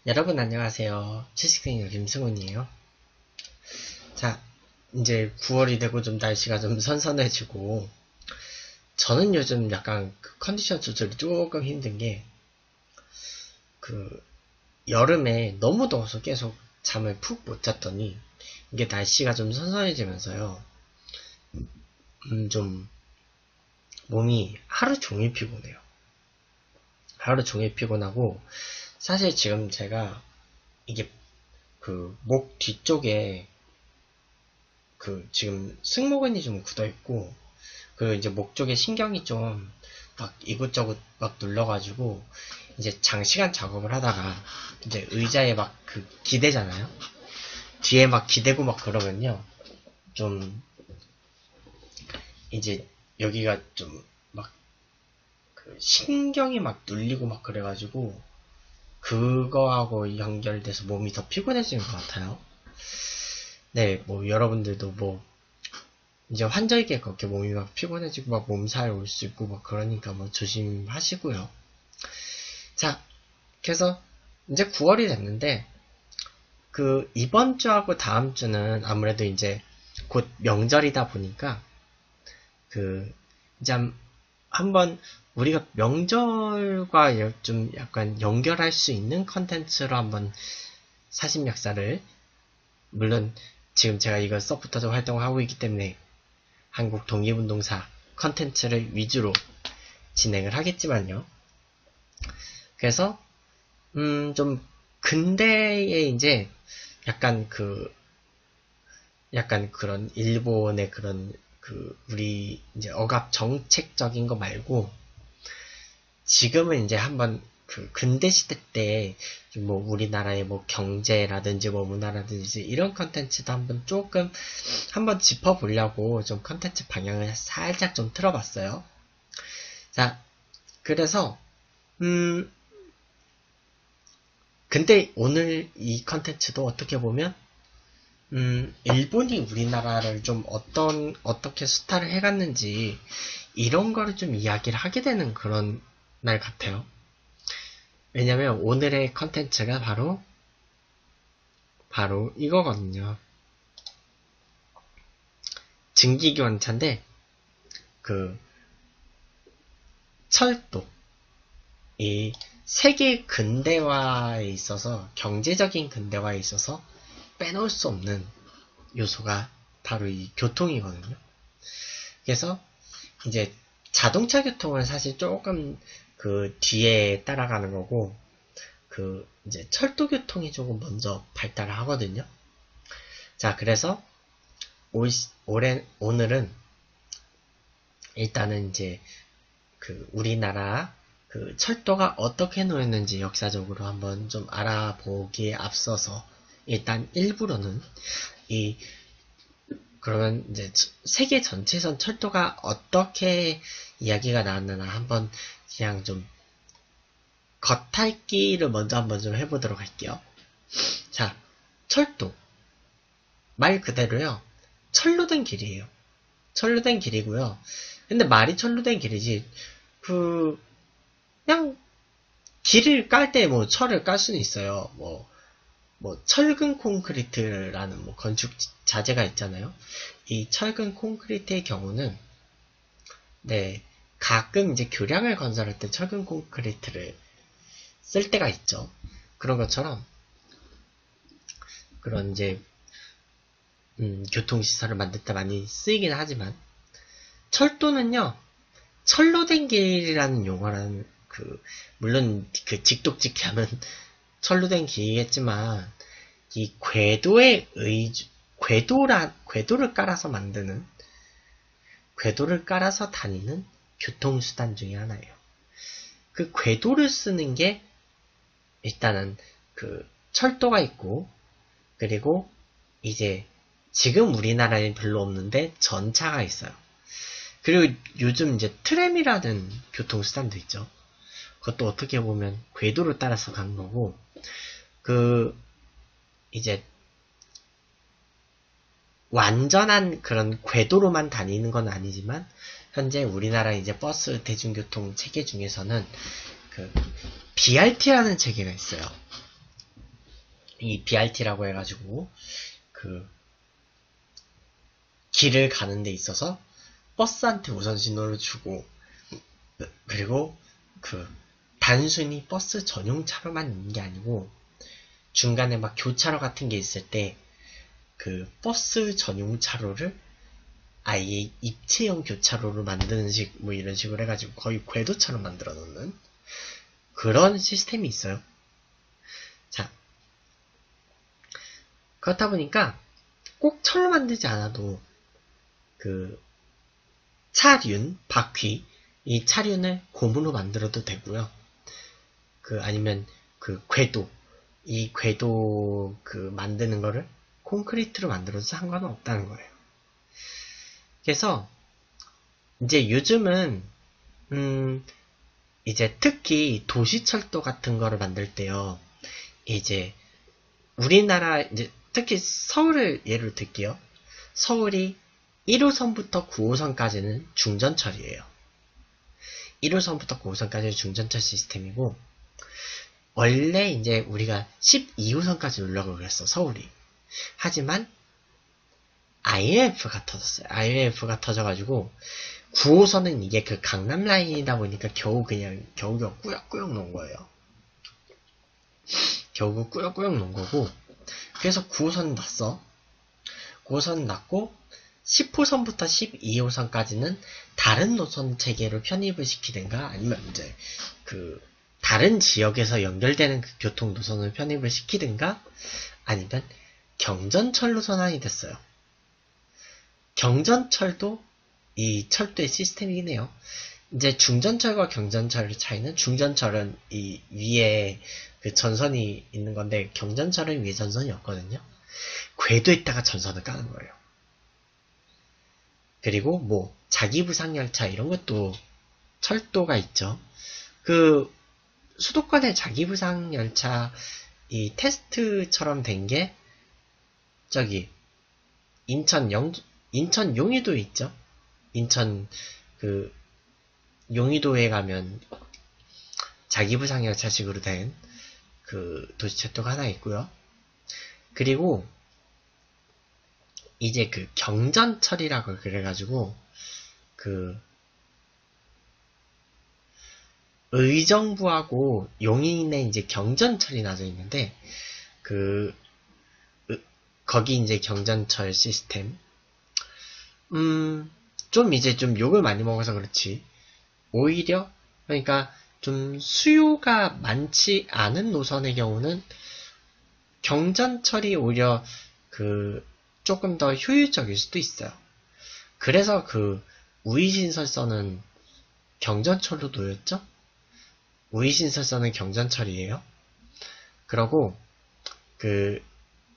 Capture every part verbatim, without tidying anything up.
여러분 안녕하세요. 채식생님 김승훈이에요. 자, 이제 구월이 되고 좀 날씨가 좀 선선해지고 저는 요즘 약간 그 컨디션 조절이 조금 힘든 게 그 여름에 너무 더워서 계속 잠을 푹 못 잤더니 이게 날씨가 좀 선선해지면서요. 음, 좀 몸이 하루 종일 피곤해요. 하루 종일 피곤하고 사실 지금 제가 이게 그 목 뒤쪽에 그 지금 승모근이 좀 굳어 있고 그 이제 목 쪽에 신경이 좀 막 이곳저곳 막 눌러가지고 이제 장시간 작업을 하다가 이제 의자에 막 그 기대잖아요. 뒤에 막 기대고 막 그러면요 좀 이제 여기가 좀 막 그 신경이 막 눌리고 막 그래가지고 그거하고 연결돼서 몸이 더 피곤해지는 것 같아요. 네, 뭐 여러분들도 뭐 이제 환절기에 그렇게 몸이 막 피곤해지고 막 몸살 올 수 있고 막 그러니까 뭐 조심하시고요. 자, 그래서 이제 구월이 됐는데 그 이번 주하고 다음 주는 아무래도 이제 곧 명절이다 보니까 그 이제 한번 우리가 명절과 좀 약간 연결할 수 있는 컨텐츠로 한번 사심약사를 물론 지금 제가 이거 서포터즈 활동을 하고 있기 때문에 한국 독립운동사 컨텐츠를 위주로 진행을 하겠지만요. 그래서 음, 좀 근대에 이제 약간 그 약간 그런 일본의 그런 그 우리 이제 억압 정책적인 거 말고 지금은 이제 한번 그 근대 시대 때 뭐 우리나라의 뭐 경제라든지 뭐 문화라든지 이런 컨텐츠도 한번 조금 한번 짚어보려고 좀 컨텐츠 방향을 살짝 좀 틀어봤어요. 자, 그래서 음 근데 오늘 이 컨텐츠도 어떻게 보면 음 일본이 우리나라를 좀 어떤 어떻게 수탈을 해갔는지 이런 거를 좀 이야기를 하게 되는 그런 날 같아요. 왜냐면 오늘의 컨텐츠가 바로 바로 이거거든요. 증기기관차인데 그 철도 이 세계 근대화에 있어서 경제적인 근대화에 있어서 빼놓을 수 없는 요소가 바로 이 교통이거든요. 그래서 이제 자동차 교통은 사실 조금 그 뒤에 따라가는 거고 그 이제 철도 교통이 조금 먼저 발달을 하거든요. 자, 그래서 올, 올해 오늘은 일단은 이제 그 우리나라 그 철도가 어떻게 놓였는지 역사적으로 한번 좀 알아보기에 앞서서 일단 일부러는 이 그러면 이제 세계 전체선 철도가 어떻게 이야기가 나왔나 한번 그냥 좀 겉핥기를 먼저 한번 좀 해보도록 할게요. 자, 철도 말 그대로요. 철로 된 길이에요. 철로 된 길이고요. 근데 말이 철로 된 길이지 그 그냥 길을 깔 때 뭐 철을 깔 수는 있어요. 뭐, 뭐 철근 콘크리트라는 뭐 건축 자재가 있잖아요. 이 철근 콘크리트의 경우는 네 가끔 이제 교량을 건설할 때 철근 콘크리트를 쓸 때가 있죠. 그런 것처럼 그런 이제 음, 교통시설을 만들 때 많이 쓰이긴 하지만 철도는요 철로 된 길이라는 용어라는 그 물론 그 직독직해 하면 철로 된 길이겠지만 이 궤도의 의주 궤도라 궤도를 깔아서 만드는 궤도를 깔아서 다니는 교통수단 중에 하나예요. 그 궤도를 쓰는 게 일단은 그 철도가 있고 그리고 이제 지금 우리나라엔 별로 없는데 전차가 있어요. 그리고 요즘 이제 트램이라는 교통수단도 있죠. 그것도 어떻게 보면 궤도를 따라서 간 거고 그 이제 완전한 그런 궤도로만 다니는 건 아니지만 현재 우리나라 이제 버스 대중교통 체계 중에서는 그 비알티라는 체계가 있어요. 이 비알티라고 해가지고 그 길을 가는 데 있어서 버스한테 우선 신호를 주고, 그리고 그 단순히 버스 전용차로만 있는 게 아니고 중간에 막 교차로 같은 게 있을 때 그 버스 전용차로를 아예 입체형 교차로를 만드는 식, 뭐 이런 식으로 해가지고 거의 궤도처럼 만들어 놓는 그런 시스템이 있어요. 자, 그렇다 보니까 꼭 철로 만들지 않아도 그 차륜, 바퀴, 이 차륜을 고무로 만들어도 되고요. 그 아니면 그 궤도, 이 궤도 그 만드는 거를 콘크리트로 만들어도 상관은 없다는 거예요. 그래서 이제 요즘은 음 이제 특히 도시철도 같은 거를 만들 때요, 이제 우리나라 이제 특히 서울을 예로 들게요. 서울이 일 호선부터 구 호선까지는 중전철이에요. 일 호선부터 구 호선까지는 중전철 시스템이고, 원래 이제 우리가 십이 호선까지 올라가고 그랬어, 서울이. 하지만 아이엠에프가 터졌어요. 아이엠에프가 터져가지고 구 호선은 이게 그 강남 라인이다 보니까 겨우 그냥 겨우겨우 꾸역꾸역 놓은 거예요. 겨우 꾸역꾸역 놓은 거고, 그래서 구 호선은 났어. 구 호선은 났고 십 호선부터 십이 호선까지는 다른 노선 체계로 편입을 시키든가, 아니면 이제 그 다른 지역에서 연결되는 그 교통 노선을 편입을 시키든가, 아니면 경전철로 전환이 됐어요. 경전철도 이 철도의 시스템이긴 해요. 이제 중전철과 경전철의 차이는, 중전철은 이 위에 그 전선이 있는 건데 경전철은 위에 전선이 없거든요. 궤도에다가 전선을 까는 거예요. 그리고 뭐 자기부상열차 이런 것도 철도가 있죠. 그 수도권의 자기부상열차 이 테스트처럼 된 게 저기 인천 영 인천 용의도에 있죠. 인천 그 용의도에 가면 자기부상열차식으로 된 그 도시철도가 하나 있고요. 그리고 이제 그 경전철이라고 그래가지고 그 의정부하고 용인에 이제 경전철이 나져 있는데, 그 거기 이제 경전철 시스템, 음, 좀 이제 좀 욕을 많이 먹어서 그렇지, 오히려 그러니까 좀 수요가 많지 않은 노선의 경우는 경전철이 오히려 그 조금 더 효율적일 수도 있어요. 그래서 그 우이신설선은 경전철로 놓였죠? 우이신설선은 경전철이에요. 그러고 그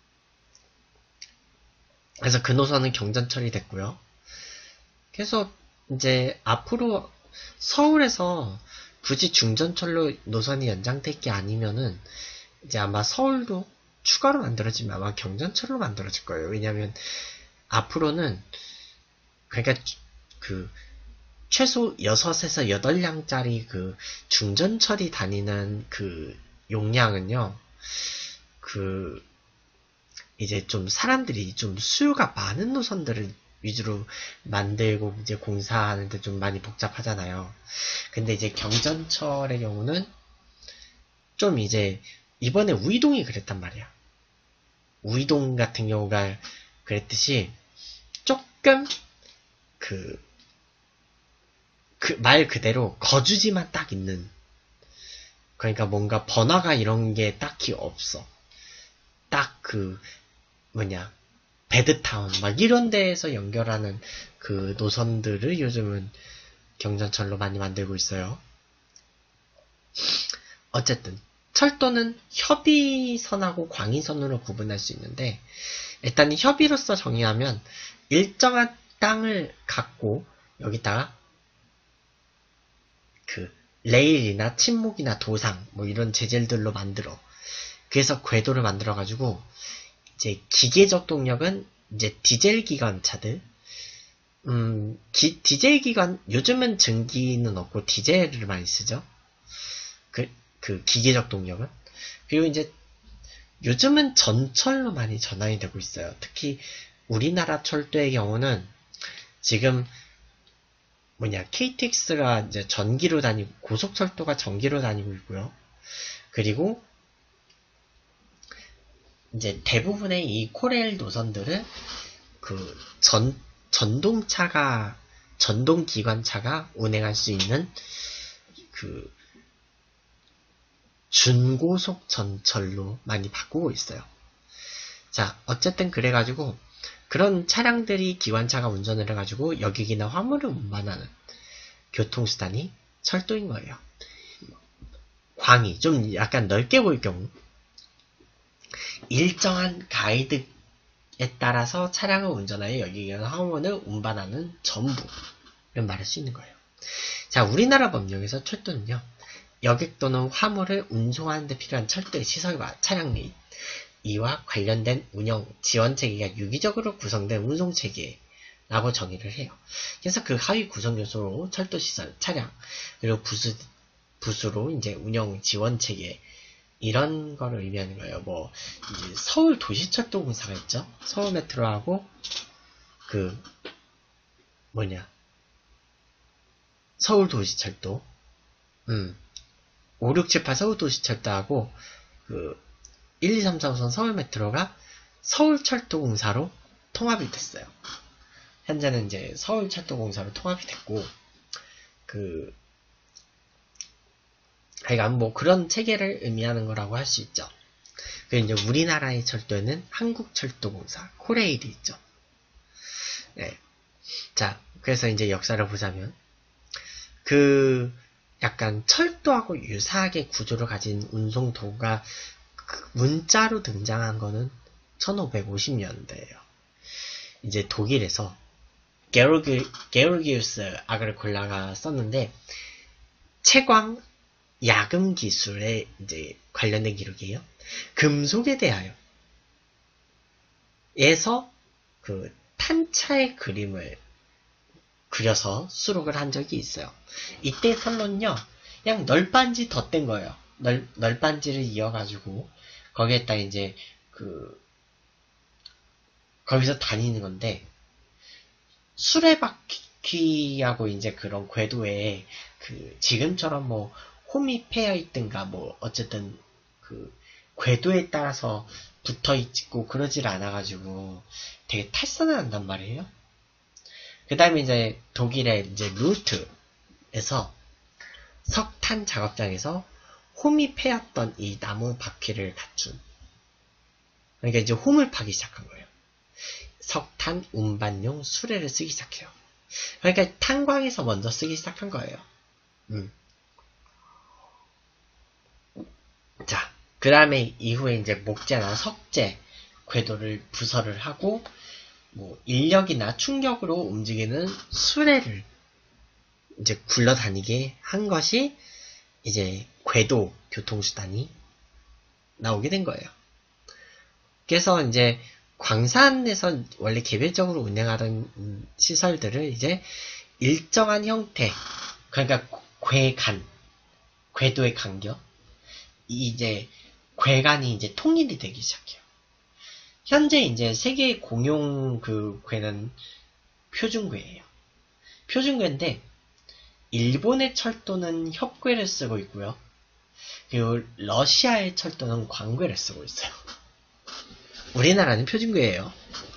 그래서 그 노선은 경전철이 됐고요. 그래서 이제 앞으로 서울에서 굳이 중전철로 노선이 연장될 게 아니면은 이제 아마 서울도 추가로 만들어지면 아마 경전철로 만들어질 거예요. 왜냐면 앞으로는 그러니까 그 최소 여섯에서 여덟 량짜리 그 중전철이 다니는 그 용량은요, 그 이제 좀 사람들이 좀 수요가 많은 노선들을 위주로 만들고 이제 공사하는데 좀 많이 복잡하잖아요. 근데 이제 경전철의 경우는 좀 이제 이번에 우이동이 그랬단 말이야. 우이동 같은 경우가 그랬듯이 조금 그 그 말 그대로 거주지만 딱 있는, 그러니까 뭔가 번화가 이런 게 딱히 없어. 딱 그 뭐냐 배드타운 막 이런 데에서 연결하는 그 노선들을 요즘은 경전철로 많이 만들고 있어요. 어쨌든 철도는 협의선하고 광의선으로 구분할 수 있는데, 일단 협의로서 정의하면 일정한 땅을 갖고 여기다가 그 레일이나 침묵이나 도상 뭐 이런 재질들로 만들어. 그래서 궤도를 만들어 가지고 이제 기계적 동력은 이제 디젤 기관차들, 음 기, 디젤 기관 요즘은 전기는 없고 디젤을 많이 쓰죠. 그, 그 기계적 동력은. 그리고 이제 요즘은 전철로 많이 전환이 되고 있어요. 특히 우리나라 철도의 경우는 지금 뭐냐 케이티엑스가 이제 전기로 다니고 고속철도가 전기로 다니고 있고요. 그리고 이제 대부분의 이 코레일 노선들은 그 전 전동차가 전동 기관차가 운행할 수 있는 그 준고속 전철로 많이 바꾸고 있어요. 자, 어쨌든 그래가지고 그런 차량들이 기관차가 운전을 해가지고 여객이나 화물을 운반하는 교통수단이 철도인 거예요. 광이 좀 약간 넓게 보일 경우 일정한 가이드에 따라서 차량을 운전하여 여객이나 화물을 운반하는 전부를 말할 수 있는 거예요. 자, 우리나라 법령에서 철도는요. 여객 또는 화물을 운송하는 데 필요한 철도의 시설과 차량 및 이와 관련된 운영, 지원 체계가 유기적으로 구성된 운송 체계라고 정의를 해요. 그래서 그 하위 구성 요소로 철도 시설, 차량, 그리고 부수, 부수로 이제 운영, 지원 체계 이런 거를 의미하는 거예요. 뭐 이제 서울 도시철도공사가 있죠. 서울 메트로하고 그 뭐냐 서울 도시철도, 음. 오, 육, 칠, 팔 서울도시철도하고 그 일, 이, 삼, 사 호선 서울메트로가 서울철도공사로 통합이 됐어요. 현재는 이제 서울철도공사로 통합이 됐고 그 하여간 뭐 그런 체계를 의미하는 거라고 할 수 있죠. 그리고 이제 우리나라의 철도에는 한국철도공사, 코레일이 있죠. 네. 자, 그래서 이제 역사를 보자면 그 약간 철도하고 유사하게 구조를 가진 운송도가 문자로 등장한 거는 천오백오십 년대예요. 이제 독일에서 게오르기, 게오르기우스 아그리콜라가 썼는데 채광 야금 기술에 이제 관련된 기록이에요. 금속에 대하여 에서 그 탄차의 그림을 그려서 수록을 한 적이 있어요. 이때 선론요, 그냥 널빤지 덧댄 거예요. 널, 널빤지를 이어가지고, 거기에다 이제, 그, 거기서 다니는 건데, 수레바퀴하고 이제 그런 궤도에, 그, 지금처럼 뭐, 홈이 패여 있든가, 뭐, 어쨌든, 그, 궤도에 따라서 붙어 있고 그러질 않아가지고, 되게 탈선을 한단 말이에요. 그 다음에 이제 독일의 이제 루트에서 석탄 작업장에서 홈이 패였던 이 나무 바퀴를 갖춘, 그러니까 이제 홈을 파기 시작한 거예요. 석탄 운반용 수레를 쓰기 시작해요. 그러니까 탄광에서 먼저 쓰기 시작한 거예요. 음. 자, 그 다음에 이후에 이제 목재나 석재 궤도를 부설을 하고 뭐 인력이나 충격으로 움직이는 수레를 이제 굴러다니게 한 것이 이제 궤도 교통수단이 나오게 된 거예요. 그래서 이제 광산에서 원래 개별적으로 운행하던 시설들을 이제 일정한 형태, 그러니까 궤간, 궤도의 간격, 이제 궤간이 이제 통일이 되기 시작해요. 현재 이제 세계 공용 그 궤는 표준궤예요. 표준궤인데 일본의 철도는 협궤를 쓰고 있고요. 그리고 러시아의 철도는 광궤를 쓰고 있어요. 우리나라는 표준궤예요.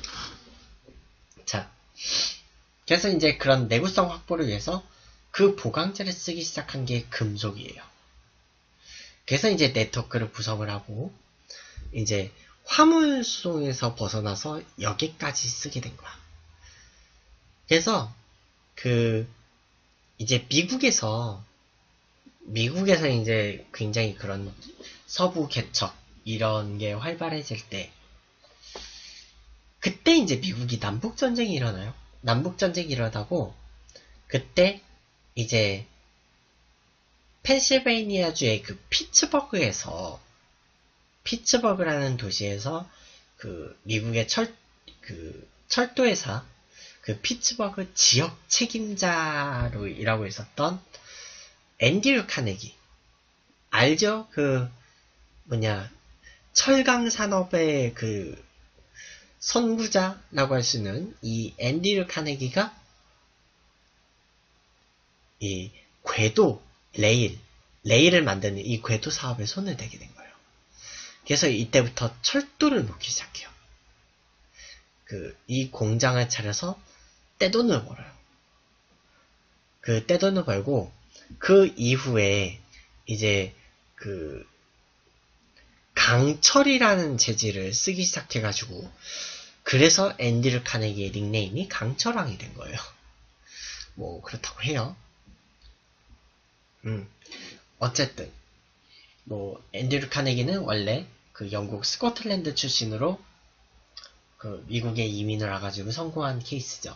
자, 그래서 이제 그런 내구성 확보를 위해서 그 보강재를 쓰기 시작한 게 금속이에요. 그래서 이제 네트워크를 구성을 하고 이제 화물 수송에서 벗어나서 여기까지 쓰게 된 거야. 그래서 그 이제 미국에서 미국에서 이제 굉장히 그런 서부 개척 이런 게 활발해질 때 그때 이제 미국이 남북 전쟁이 일어나요. 남북 전쟁이 일어나고 그때 이제 펜실베이니아주의 그 피츠버그에서 피츠버그라는 도시에서 그 미국의 철, 그 철도회사 그 피츠버그 지역 책임자로 일하고 있었던 앤드류 카네기 알죠? 그 뭐냐 철강 산업의 그 선구자라고 할 수 있는 이 앤드류 카네기가 이 궤도 레일 레일을 만드는 이 궤도 사업에 손을 대게 된 거예요. 그래서 이때부터 철도를 놓기 시작해요. 그 이 공장을 차려서 떼돈을 벌어요. 그 떼돈을 벌고 그 이후에 이제 그 강철이라는 재질을 쓰기 시작해가지고 그래서 앤드류 카네기의 닉네임이 강철왕이 된 거예요. 뭐 그렇다고 해요. 음 어쨌든 뭐 앤드류 카네기는 원래 그 영국 스코틀랜드 출신으로 그 미국에 이민을 와가지고 성공한 케이스죠.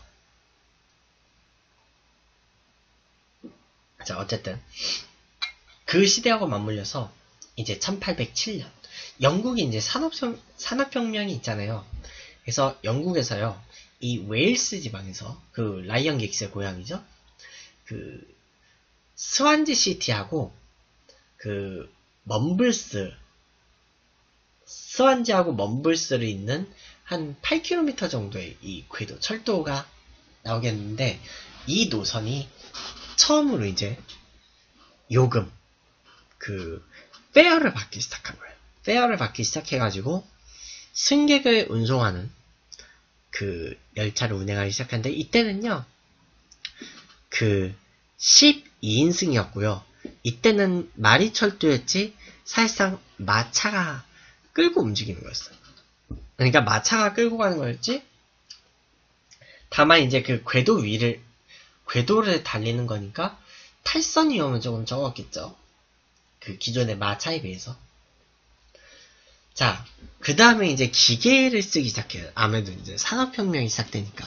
자 어쨌든 그 시대하고 맞물려서 이제 천팔백칠 년 영국이 이제 산업혁, 산업혁명이 있잖아요. 그래서 영국에서요 이 웨일스 지방에서 그 라이언 긱스의 고향이죠. 그 스완지 시티하고 그 먼블스 스완지하고 먼블스를 잇는 한 팔 킬로미터 정도의 이 궤도 철도가 나오겠는데 이 노선이 처음으로 이제 요금 그 페어를 받기 시작한 거예요. 페어를 받기 시작해가지고 승객을 운송하는 그 열차를 운행하기 시작하는데 이때는요 그 십이 인승이었고요. 이때는 말이 철도였지 사실상 마차가 끌고 움직이는 거였어요. 그러니까 마차가 끌고 가는 거였지 다만 이제 그 궤도 위를 궤도를 달리는 거니까 탈선 위험은 조금 적었겠죠. 그 기존의 마차에 비해서. 자, 그 다음에 이제 기계를 쓰기 시작해요. 아무래도 이제 산업혁명이 시작되니까.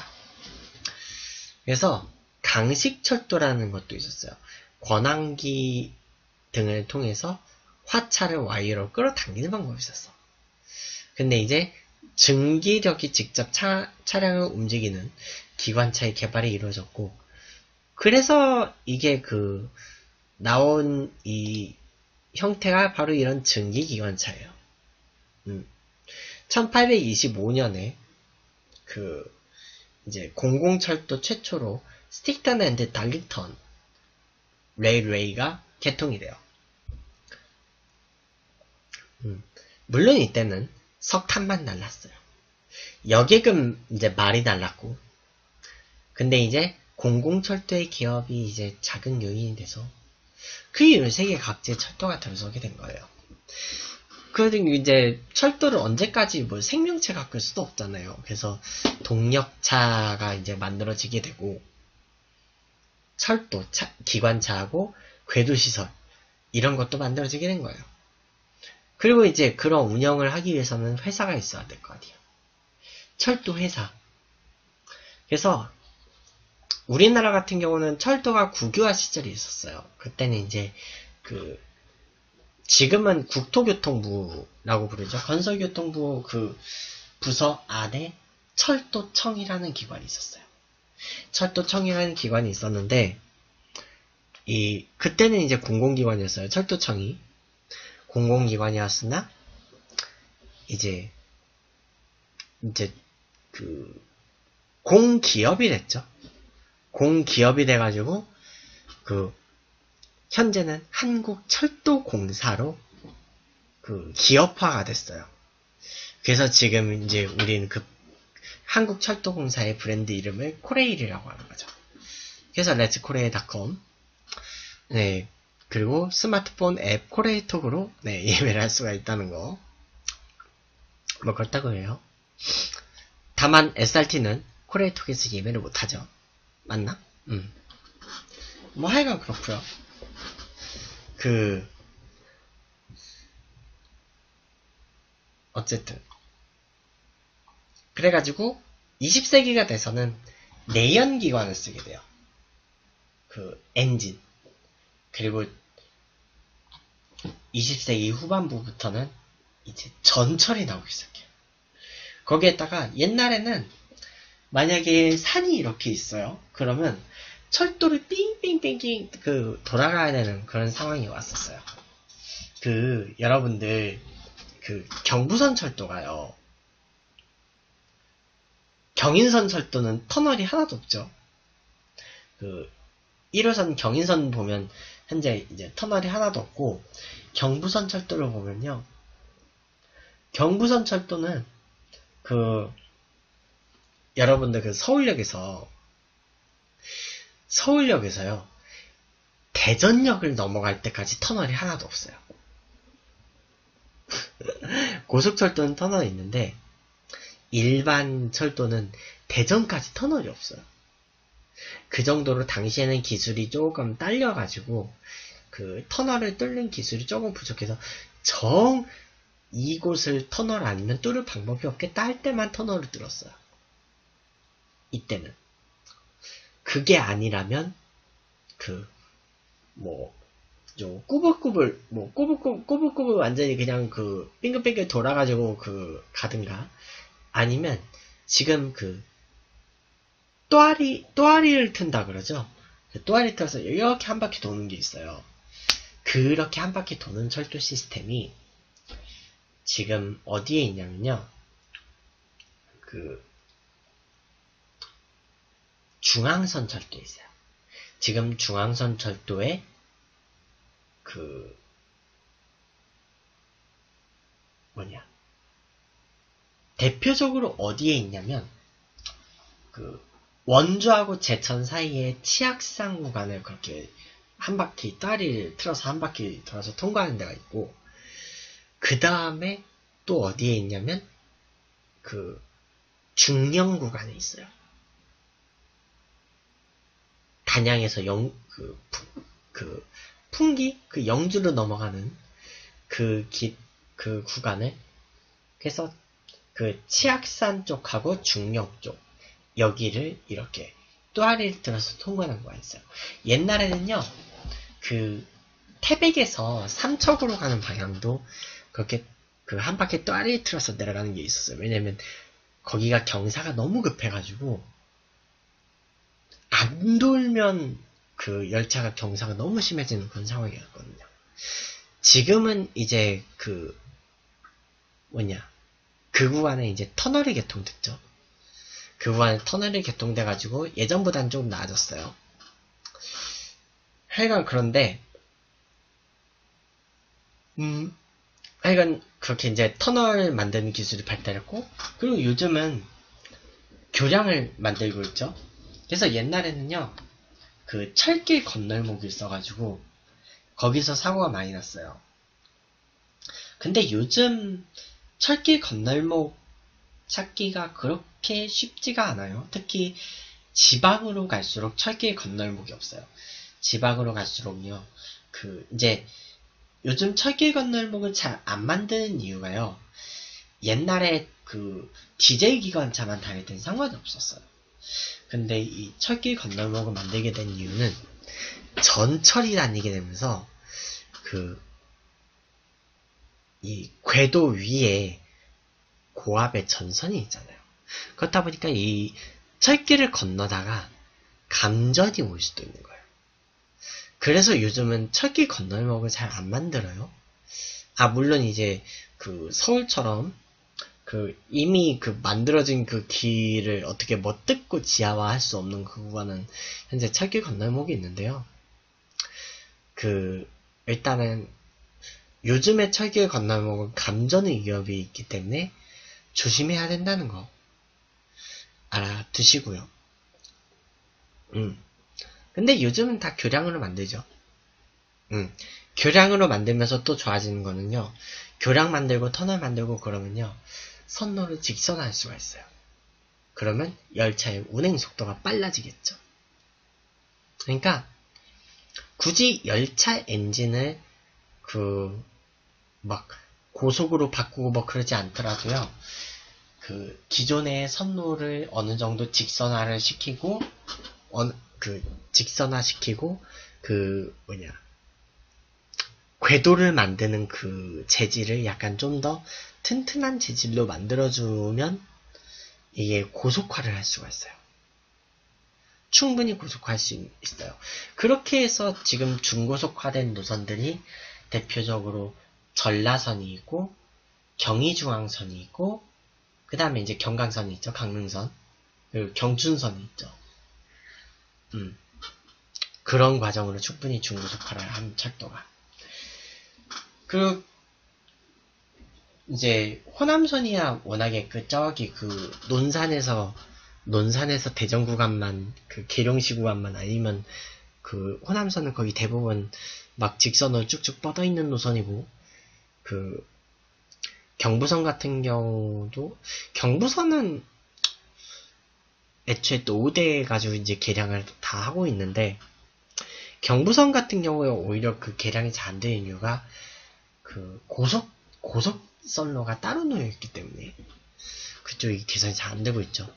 그래서 강식철도라는 것도 있었어요. 권항기 등을 통해서 화차를 와이어로 끌어당기는 방법이 있었어. 근데 이제 증기력이 직접 차, 차량을 움직이는 기관차의 개발이 이루어졌고, 그래서 이게 그 나온 이 형태가 바로 이런 증기기관차예요. 음. 천팔백이십오 년에 그 이제 공공철도 최초로 스틱턴 앤드 달링턴 레일웨이가 개통이 돼요. 음. 물론 이때는 석탄만 날랐어요. 여객은 이제 말이 날랐고, 근데 이제 공공철도의 기업이 이제 작은 요인이 돼서 그 이후로 세계 각지의 철도가 들어서게 된 거예요. 그리고 이제 철도를 언제까지 뭐 생명체가 끌 수도 없잖아요. 그래서 동력차가 이제 만들어지게 되고 철도, 차, 기관차하고 궤도시설 이런 것도 만들어지게 된 거예요. 그리고 이제 그런 운영을 하기 위해서는 회사가 있어야 될 거 아니에요. 철도 회사. 그래서 우리나라 같은 경우는 철도가 국유화 시절이 있었어요. 그때는 이제 그 지금은 국토교통부라고 부르죠. 건설교통부 그 부서 안에 철도청이라는 기관이 있었어요. 철도청이라는 기관이 있었는데 이 그때는 이제 공공기관이었어요. 철도청이 공공기관이었으나 이제 이제 그 공기업이 됐죠. 공기업이 돼가지고 그 현재는 한국철도공사로 그 기업화가 됐어요. 그래서 지금 이제 우리는 그 한국철도공사의 브랜드 이름을 코레일이라고 하는 거죠. 그래서 렛츠 코레일 닷컴 네 그리고 스마트폰 앱 코레이톡으로 네 예매를 할 수가 있다는 거. 뭐 그렇다고 해요. 다만 에스알티는 코레이톡에서 예매를 못하죠. 맞나? 음. 뭐 하여간 그렇고요. 그 어쨌든 그래가지고 이십 세기가 돼서는 내연기관을 쓰게 돼요. 그 엔진. 그리고 이십 세기 후반부부터는 이제 전철이 나오기 시작해요. 거기에다가 옛날에는 만약에 산이 이렇게 있어요. 그러면 철도를 삥삥삥삥 그 돌아가야 되는 그런 상황이 왔었어요. 그 여러분들 그 경부선 철도가요. 경인선 철도는 터널이 하나도 없죠. 그 일 호선 경인선 보면 현재 이제 터널이 하나도 없고, 경부선 철도를 보면요. 경부선 철도는 그 여러분들 그 서울역에서 서울역에서요. 대전역을 넘어갈 때까지 터널이 하나도 없어요. 고속철도는 터널이 있는데 일반 철도는 대전까지 터널이 없어요. 그 정도로 당시에는 기술이 조금 딸려가지고 그 터널을 뚫는 기술이 조금 부족해서 정 이곳을 터널 아니면 뚫을 방법이 없겠다 할 때만 터널을 뚫었어요. 이때는. 그게 아니라면 그 뭐 좀 꾸불꾸불 뭐 꾸불꾸불 꾸불꾸불 완전히 그냥 그 빙글빙글 돌아가지고 그 가든가, 아니면 지금 그 또아리 또아리를 튼다 그러죠. 그 또아리 틀어서 이렇게 한 바퀴 도는 게 있어요. 그렇게 한 바퀴 도는 철도 시스템이 지금 어디에 있냐면요. 그 중앙선 철도에 있어요. 지금 중앙선 철도에 그 뭐냐 대표적으로 어디에 있냐면 그 원주하고 제천 사이에 치악산 구간을 그렇게 한 바퀴 다리를 틀어서 한 바퀴 돌아서 통과하는 데가 있고, 그 다음에 또 어디에 있냐면 그 중령 구간에 있어요. 단양에서 영, 그, 그, 풍기? 그 영주로 넘어가는 그 길, 그 구간을, 그래서 그 치악산 쪽하고 중령 쪽, 여기를 이렇게 또아리를 들어서 통과하는 거가 있어요. 옛날에는요, 그, 태백에서 삼척으로 가는 방향도 그렇게 그 한 바퀴 또아리를 틀어서 내려가는 게 있었어요. 왜냐면 거기가 경사가 너무 급해가지고, 안 돌면 그 열차가 경사가 너무 심해지는 그런 상황이었거든요. 지금은 이제 그 뭐냐 그 구간에 이제 터널이 개통됐죠. 그 구간에 터널이 개통돼가지고 예전보다는 조금 나아졌어요. 하여간 그런데 음 하여간 그렇게 이제 터널 만드는 기술이 발달했고, 그리고 요즘은 교량을 만들고 있죠. 그래서 옛날에는요, 그 철길 건널목이 있어가지고 거기서 사고가 많이 났어요. 근데 요즘 철길 건널목 찾기가 그렇게 쉽지가 않아요. 특히 지방으로 갈수록 철길 건널목이 없어요. 지방으로 갈수록요, 그 이제 요즘 철길 건널목을 잘 안 만드는 이유가요, 옛날에 그 디젤 기관차만 다닐 땐 상관이 없었어요. 근데 이 철길 건널목을 만들게 된 이유는 전철이 다니게 되면서 그 이 궤도 위에 고압의 전선이 있잖아요. 그렇다 보니까 이 철길을 건너다가 감전이 올 수도 있는 거예요. 그래서 요즘은 철길 건널목을 잘 안 만들어요. 아, 물론 이제 그 서울처럼 그 이미 그 만들어진 그 길을 어떻게 뭐 뜯고 지하화할 수 없는 그 구간은 현재 철길 건널목이 있는데요. 그 일단은 요즘의 철길 건널목은 감전의 위협이 있기 때문에 조심해야 된다는 거 알아두시고요. 음. 근데 요즘은 다 교량으로 만들죠. 음. 교량으로 만들면서 또 좋아지는 거는요, 교량 만들고 터널 만들고 그러면요, 선로를 직선할 수가 있어요. 그러면 열차의 운행 속도가 빨라지겠죠. 그러니까 굳이 열차 엔진을 그 막 고속으로 바꾸고 뭐 그러지 않더라도요, 그 기존의 선로를 어느 정도 직선화를 시키고 어느 그 직선화 시키고 그 뭐냐 궤도를 만드는 그 재질을 약간 좀 더 튼튼한 재질로 만들어주면 이게 고속화를 할 수가 있어요. 충분히 고속화할 수 있어요. 그렇게 해서 지금 중고속화된 노선들이 대표적으로 전라선이 있고, 경의중앙선이 있고, 그 다음에 이제 경강선이 있죠. 강릉선. 그리고 경춘선이 있죠. 음. 그런 과정으로 충분히 중부속화를 한 철도가. 그, 이제, 호남선이야 워낙에 그, 저기 그, 논산에서, 논산에서 대전 구간만, 그, 계룡시 구간만 아니면, 그, 호남선은 거의 대부분 막 직선으로 쭉쭉 뻗어 있는 노선이고, 그, 경부선 같은 경우도, 경부선은 애초에 또 오 대 가지고 이제 개량을 다 하고 있는데, 경부선 같은 경우에 오히려 그 개량이 잘 안 되는 이유가, 그, 고속, 고속선로가 따로 놓여있기 때문에, 그쪽이 개선이 잘 안 되고 있죠.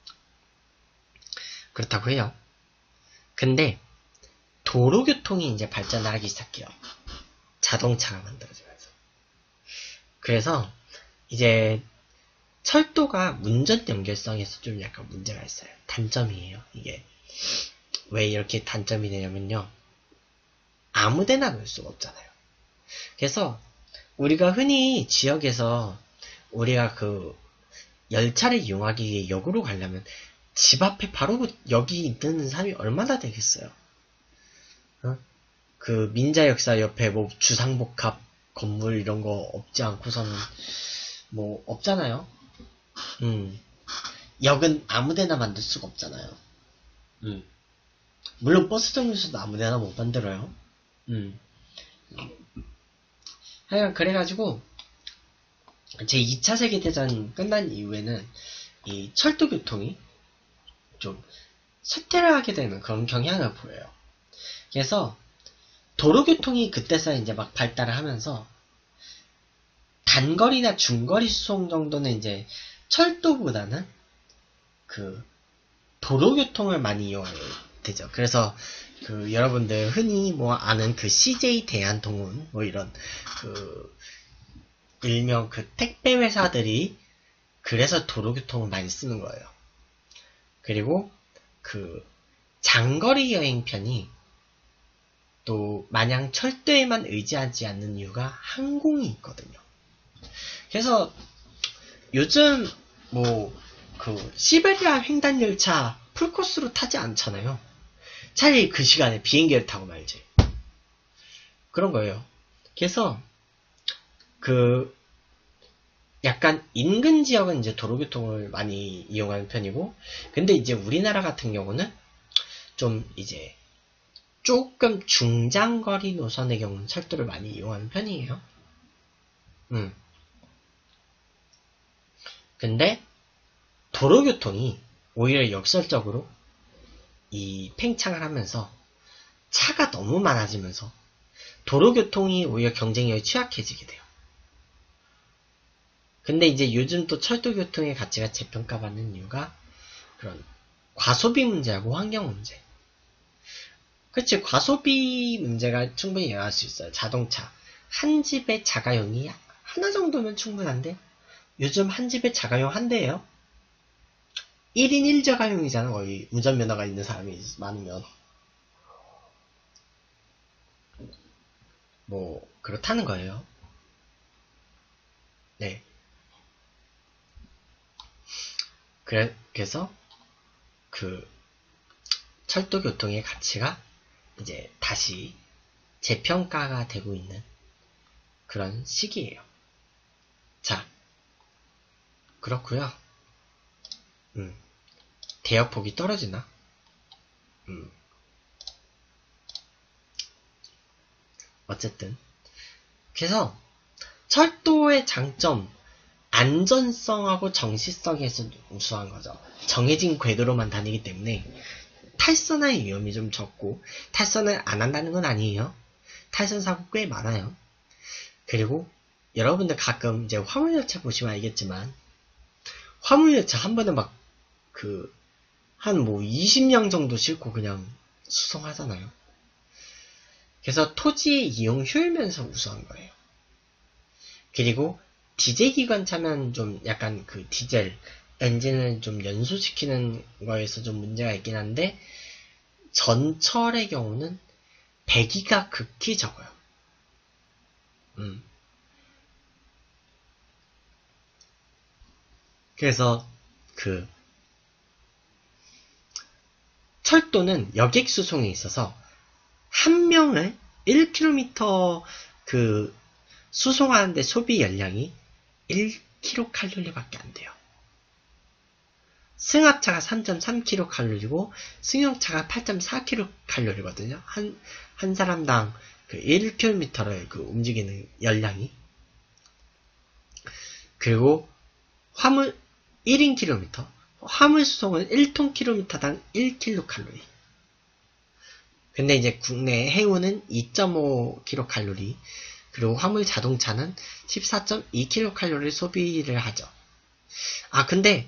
그렇다고 해요. 근데, 도로교통이 이제 발전을 하기 시작해요. 자동차가 만들어지면서. 그래서, 이제, 철도가 운전 연결성에서 좀 약간 문제가 있어요. 단점이에요, 이게. 왜 이렇게 단점이 되냐면요. 아무데나 놓을 수가 없잖아요. 그래서 우리가 흔히 지역에서 우리가 그 열차를 이용하기 위해 역으로 가려면 집 앞에 바로 역이 있는 사람이 얼마나 되겠어요. 어? 그 민자역사 옆에 뭐 주상복합 건물 이런 거 없지 않고서는 뭐 없잖아요. 음. 역은 아무데나 만들 수가 없잖아요. 음. 물론 버스 정류소도 아무데나 못 만들어요. 음. 하여간 그래가지고 제이 차 세계대전 끝난 이후에는 이 철도 교통이 좀 쇠퇴를 하게 되는 그런 경향을 보여요. 그래서 도로교통이 그때서 이제 막 발달을 하면서 단거리나 중거리 수송 정도는 이제 철도보다는 그 도로교통을 많이 이용하게 되죠. 그래서 그 여러분들 흔히 뭐 아는 그 씨제이 대한통운 뭐 이런 그 일명 그 택배 회사들이 그래서 도로교통을 많이 쓰는 거예요. 그리고 그 장거리 여행편이 또 마냥 철도에만 의지하지 않는 이유가 항공이 있거든요. 그래서 요즘 뭐 그 시베리아 횡단 열차 풀코스로 타지 않잖아요. 차라리 그 시간에 비행기를 타고 말지. 그런 거예요. 그래서 그 약간 인근 지역은 이제 도로교통을 많이 이용하는 편이고, 근데 이제 우리나라 같은 경우는 좀 이제 조금 중장거리 노선의 경우는 철도를 많이 이용하는 편이에요. 음. 근데 도로교통이 오히려 역설적으로 이 팽창을 하면서 차가 너무 많아지면서 도로교통이 오히려 경쟁력이 취약해지게 돼요. 근데 이제 요즘 또 철도교통의 가치가 재평가받는 이유가 그런 과소비 문제하고 환경 문제. 그치, 과소비 문제가 충분히 예상할 수 있어요. 자동차. 한 집에 자가용이 하나 정도면 충분한데 요즘 한 집에 자가용 한 대예요. 일 인 일 자가용이잖아. 거의 운전면허가 있는 사람이 많으면. 뭐 그렇다는 거예요. 네. 그래, 그래서 그 철도 교통의 가치가 이제 다시 재평가가 되고 있는 그런 시기예요. 자, 그렇고요. 음, 대역폭이 떨어지나? 음, 어쨌든 그래서 철도의 장점 안전성하고 정시성에서 우수한 거죠. 정해진 궤도로만 다니기 때문에 탈선할 위험이 좀 적고, 탈선을 안 한다는 건 아니에요. 탈선 사고 꽤 많아요. 그리고 여러분들 가끔 이제 화물열차 보시면 알겠지만 화물열차 한 번에 막 그 한 뭐 이십 명 정도 싣고 그냥 수송하잖아요. 그래서 토지의 이용 효율면서 우수한 거예요. 그리고 디젤 기관차면 좀 약간 그 디젤 엔진을 좀 연소시키는 거에서 좀 문제가 있긴 한데, 전철의 경우는 배기가 극히 적어요. 음. 그래서 그 철도는 여객 수송에 있어서 한 명을 일 킬로미터 그 수송하는데 소비 열량이 일 킬로칼로리밖에 안 돼요. 승합차가 삼 점 삼 킬로칼로리고 승용차가 팔 점 사 킬로칼로리거든요. 한, 한 사람당 그 일 킬로미터를 그 움직이는 열량이. 그리고 화물 일 인 킬로미터. 화물 수송은 일 톤 킬로미터당 일 킬로칼로리. 근데 이제 국내 해운은 이 점 오 킬로칼로리. 그리고 화물 자동차는 십사 점 이 킬로칼로리 소비를 하죠. 아, 근데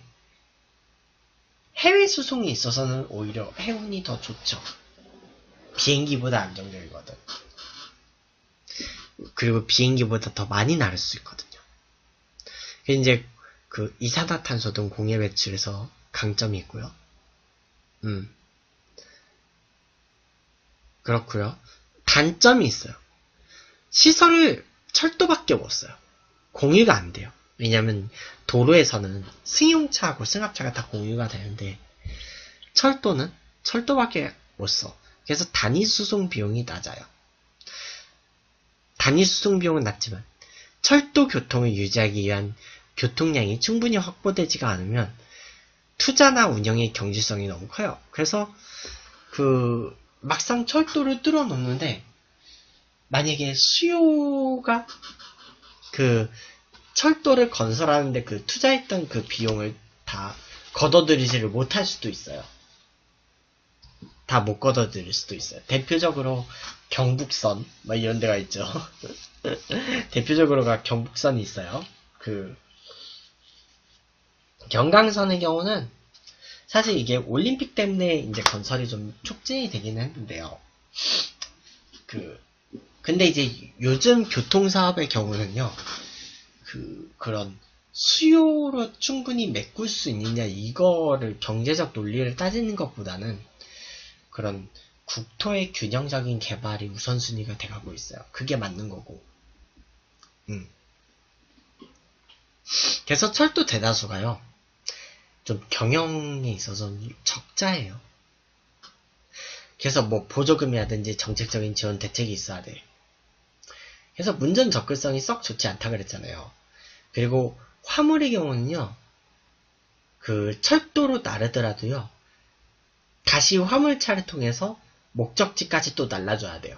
해외 수송에 있어서는 오히려 해운이 더 좋죠. 비행기보다 안정적이거든. 그리고 비행기보다 더 많이 나를 수 있거든요. 이제 그 이산화탄소 등 공해 배출에서 강점이 있고요. 음. 그렇고요. 단점이 있어요. 시설을 철도밖에 못 써요. 공유가 안 돼요. 왜냐면 도로에서는 승용차하고 승합차가 다 공유가 되는데 철도는 철도밖에 못 써. 그래서 단위 수송 비용이 낮아요. 단위 수송 비용은 낮지만 철도 교통을 유지하기 위한 교통량이 충분히 확보되지가 않으면 투자나 운영의 경제성이 너무 커요. 그래서 그 막상 철도를 뚫어 놓는데 만약에 수요가 그 철도를 건설하는데 그 투자했던 그 비용을 다 걷어들이지를 못할 수도 있어요. 다 못 걷어들일 수도 있어요. 대표적으로 경북선 뭐 이런 데가 있죠. 대표적으로가 경북선이 있어요. 그 경강선의 경우는 사실 이게 올림픽 때문에 이제 건설이 좀 촉진이 되긴 했는데요. 그 근데 이제 요즘 교통사업의 경우는요, 그, 그런 수요로 충분히 메꿀 수 있느냐, 이거를 경제적 논리를 따지는 것보다는 그런 국토의 균형적인 개발이 우선순위가 돼가고 있어요. 그게 맞는 거고. 음. 그래서 철도 대다수가요, 좀 경영에 있어서 적자예요. 그래서 뭐 보조금이라든지 정책적인 지원 대책이 있어야 돼. 그래서 문전 접근성이 썩 좋지 않다 그랬잖아요. 그리고 화물의 경우는요, 그 철도로 나르더라도요, 다시 화물차를 통해서 목적지까지 또 날라줘야 돼요.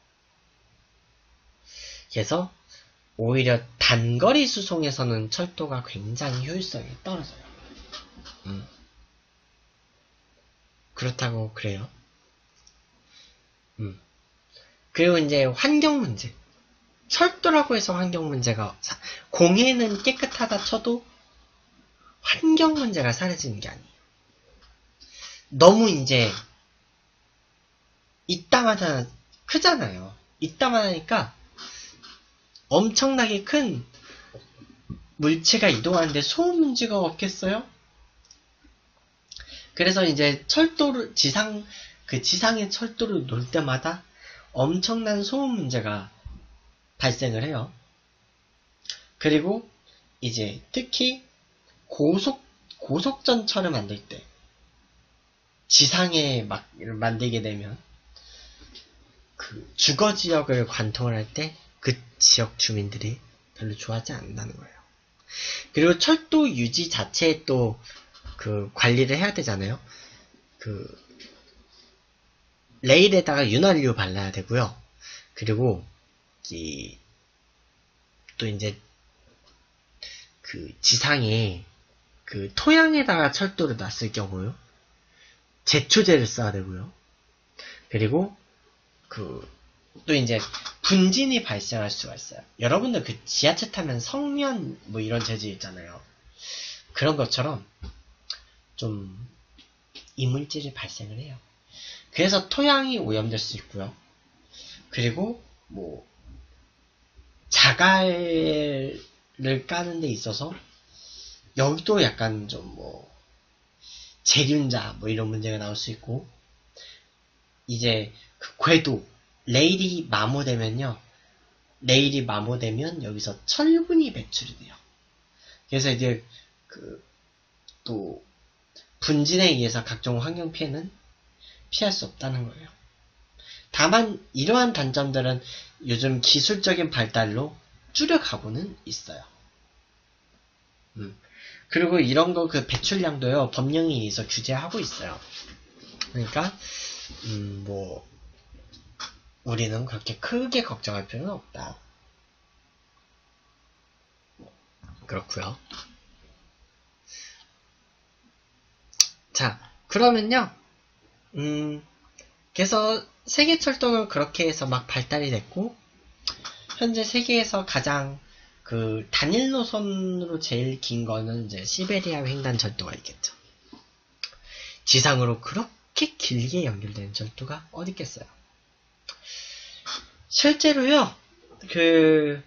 그래서 오히려 단거리 수송에서는 철도가 굉장히 효율성이 떨어져요. 음. 그렇다고 그래요. 음. 그리고 이제 환경 문제. 철도라고 해서 환경 문제가, 공해는 깨끗하다 쳐도 환경 문제가 사라지는 게 아니에요. 너무 이제 이따마다 크잖아요. 이따마다니까 엄청나게 큰 물체가 이동하는데 소음 문제가 없겠어요? 그래서 이제 철도를 지상 그 지상의 철도를 놓을 때마다 엄청난 소음 문제가 발생을 해요. 그리고 이제 특히 고속 고속전철을 만들 때 지상에 막 만들게 되면 그 주거 지역을 관통을 할 때 그 지역 주민들이 별로 좋아하지 않는다는 거예요. 그리고 철도 유지 자체에 또 그 관리를 해야 되잖아요. 그 레일에다가 윤활유 발라야 되고요. 그리고 이 또 이제 그 지상에 그 토양에다가 철도를 놨을 경우요, 제초제를 써야 되고요. 그리고 그 또 이제 분진이 발생할 수가 있어요. 여러분들 그 지하철 타면 성면 뭐 이런 재질 있잖아요. 그런 것처럼 좀 이물질이 발생을 해요. 그래서 토양이 오염될 수 있고요. 그리고 뭐 자갈을 까는 데 있어서 여기도 약간 좀 뭐 재균자 뭐 이런 문제가 나올 수 있고, 이제 그 궤도 레일이 마모되면요, 레일이 마모되면 여기서 철분이 배출이 돼요. 그래서 이제 그 또 분진에 의해서 각종 환경 피해는 피할 수 없다는 거예요. 다만 이러한 단점들은 요즘 기술적인 발달로 줄여가고는 있어요. 음. 그리고 이런 거 그 배출량도요, 법령에 의해서 규제하고 있어요. 그러니까 음, 뭐 우리는 그렇게 크게 걱정할 필요는 없다. 그렇고요. 자, 그러면요. 음, 그래서 세계철도는 그렇게 해서 막 발달이 됐고, 현재 세계에서 가장 그 단일 노선으로 제일 긴 거는 이제 시베리아 횡단철도가 있겠죠. 지상으로 그렇게 길게 연결된 철도가 어디 있겠어요. 실제로요, 그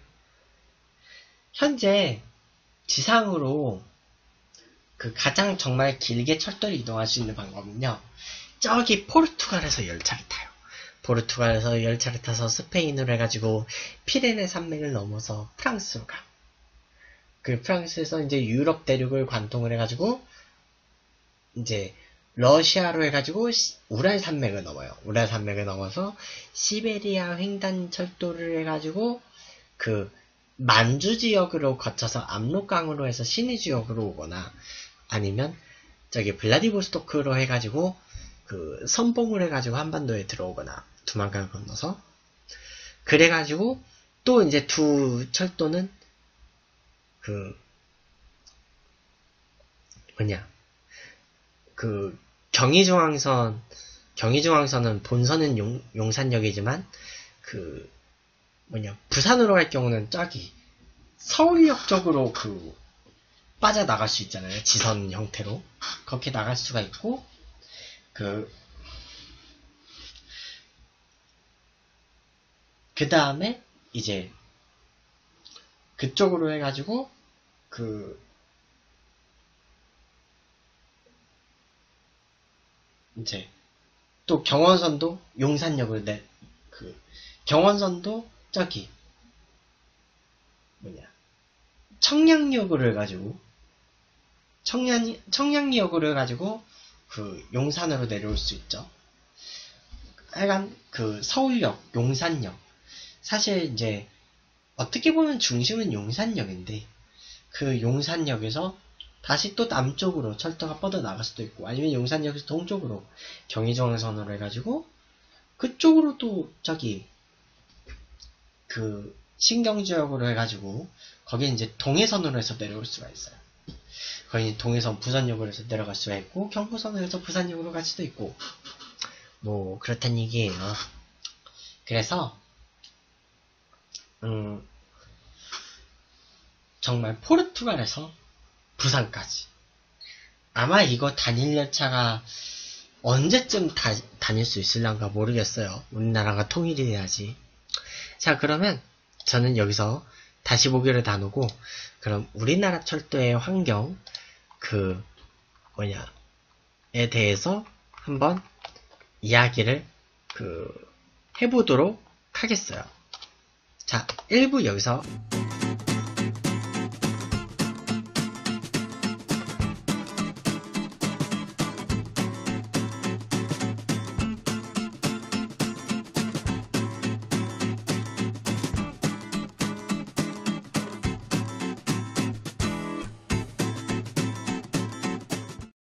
현재 지상으로 그 가장 정말 길게 철도를 이동할 수 있는 방법은요, 저기 포르투갈에서 열차를 타요. 포르투갈에서 열차를 타서 스페인으로 해가지고 피레네 산맥을 넘어서 프랑스로 가. 그 프랑스에서 이제 유럽 대륙을 관통을 해가지고 이제 러시아로 해가지고 우랄 산맥을 넘어요. 우랄 산맥을 넘어서 시베리아 횡단철도를 해가지고 그 만주 지역으로 거쳐서 압록강으로 해서 시니 지역으로 오거나, 아니면 저기 블라디보스토크로 해가지고 그 선봉을 해가지고 한반도에 들어오거나, 두만강을 건너서. 그래가지고 또 이제 두 철도는 그 뭐냐 그 경의중앙선 경의중앙선은 본선은 용, 용산역이지만 그 뭐냐 부산으로 갈 경우는 저기 서울역 쪽으로 그 빠져나갈 수 있잖아요. 지선 형태로 그렇게 나갈 수가 있고, 그 그 다음에 이제 그쪽으로 해가지고 그 이제 또 경원선도 용산역을 내 그 경원선도 저기 뭐냐 청량역으로 해가지고 청량 청량역으로 해가지고 그 용산으로 내려올 수 있죠. 하여간 그 서울역, 용산역, 사실 이제 어떻게 보면 중심은 용산역인데 그 용산역에서 다시 또 남쪽으로 철도가 뻗어나갈 수도 있고, 아니면 용산역에서 동쪽으로 경의중앙선으로 해가지고 그쪽으로 또 저기 그 신경지역으로 해가지고 거기 이제 동해선으로 해서 내려올 수가 있어요. 거기 동해선 부산역으로 해서 내려갈 수가 있고, 경부선으로 해서 부산역으로 갈 수도 있고, 뭐 그렇단 얘기예요. 그래서 음 정말 포르투갈에서 부산까지 아마 이거 단일 열차가 언제쯤 다, 다닐 수 있을란가 모르겠어요. 우리나라가 통일이 돼야지. 자, 그러면 저는 여기서 다시 보기를 나누고, 그럼 우리나라 철도의 환경 그 뭐냐에 대해서 한번 이야기를 그 해보도록 하겠어요. 자, 일 부 여기서